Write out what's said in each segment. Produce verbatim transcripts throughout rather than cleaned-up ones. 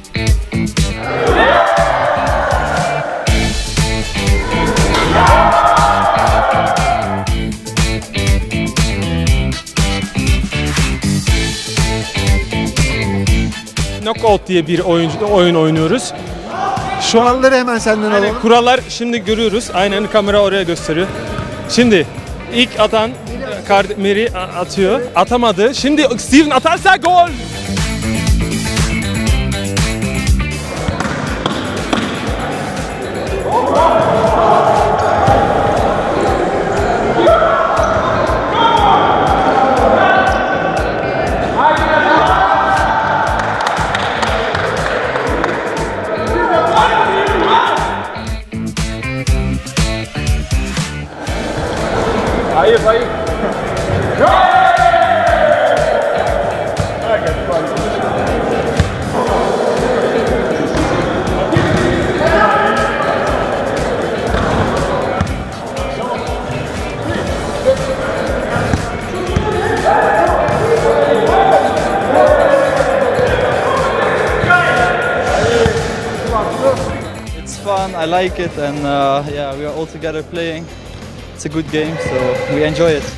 Knockout diye bir oyuncu, oyun oynuyoruz. Şu anları hemen senden Aynen, alalım. kurallar şimdi görüyoruz. Aynen kamera oraya gösteriyor. Şimdi ilk atan Mary atıyor. Atamadı. Şimdi Steven atarsa gol. Hayır, hayır. It's fun, I like it, and uh, yeah, we are all together playing. It's a good game, so we enjoy it.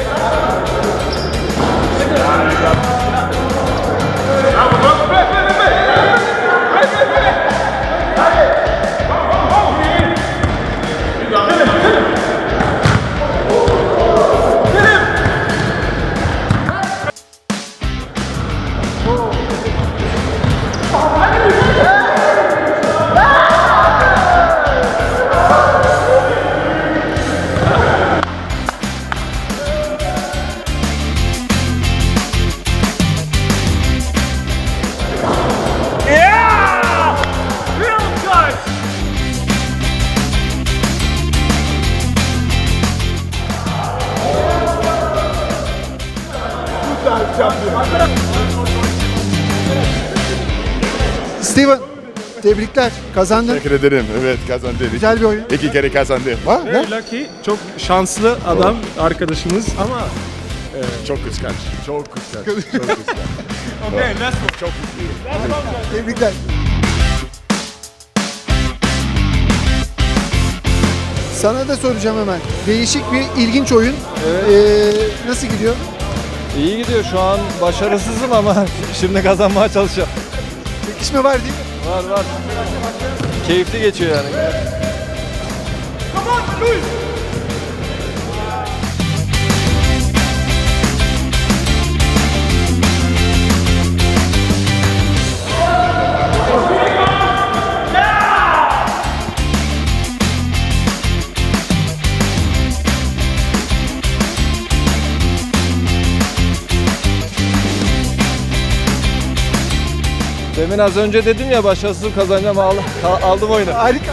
Steven, tebrikler. Kazandın. Teşekkür ederim. Evet, kazandı. Güzel bir oyun. İki kere kazandı. Ha? Ne? Very lucky. Çok şanslı adam arkadaşımız ama Çok kıskanç. Çok kıskanç. Çok kıskanç. okay, let's go. Çok kıskanç. Tebrikler. Sana da soracağım hemen. Değişik bir, ilginç oyun. Evet. Ee, nasıl gidiyor? İyi gidiyor, şu an başarısızım ama şimdi kazanmaya çalışacağım. Çekişme var değil mi? Var var. Keyifli geçiyor yani. Demin az önce dedim ya, başarısız kazanacağım, aldım oyunu. Harika.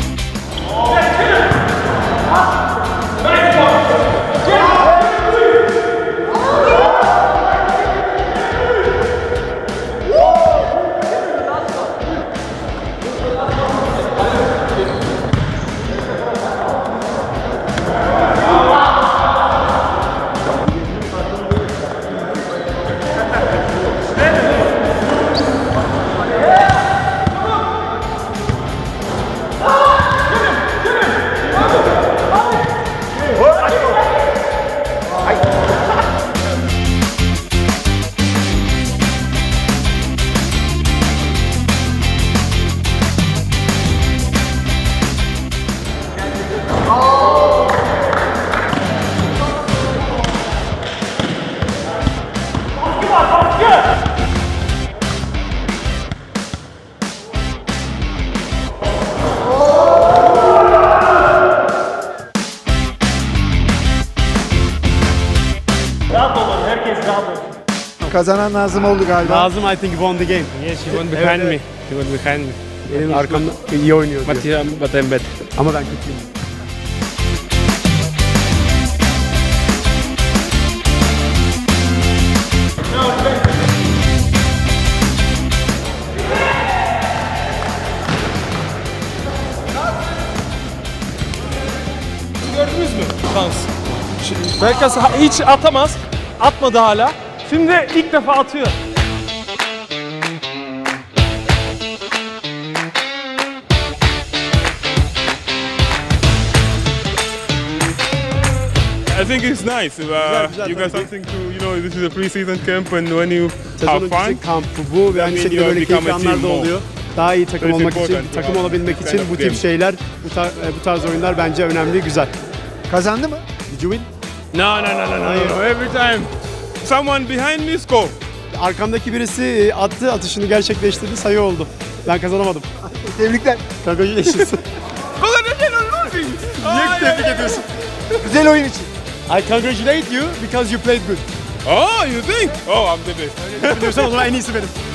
Kazanan Nazım oldu galiba. Nazım I think won the game. Yes, he won behind me. He won behind me. Benim arkamda iyi oynuyor diyor. But, yeah, but I'm better. Ama ben kötüyüm. Gördünüz mü? Şans. Belki hiç atamaz. Atmadı hala. Şimdi ilk defa atıyor. I think it's nice. Uh, güzel, you got tabii. something to, you know, this is a pre-season camp and when you Sezon have fun. öncesi kampı bu ve aynı mean şekilde you böyle become keyifli a team anlar da more. oluyor. Daha iyi takım It's olmak için, important to takım have olabilmek this için kind bu of tip game. şeyler, bu, tar- e, bu tarz oyunlar bence önemli, güzel. Kazandı mı? Did you win? No, no, no, no, no, Hayır. no. Every time someone behind me score. Arkamdaki birisi e, attı, atışını gerçekleştirdi, sayı oldu. Ben kazanamadım. Tebrikler. Congratulations. Niye tebrik ediyorsun? Güzel oyun için. I congratulate you because you played good. Oh, you think? Oh, I'm the best. Biliyorsan o zaman en iyisi benim.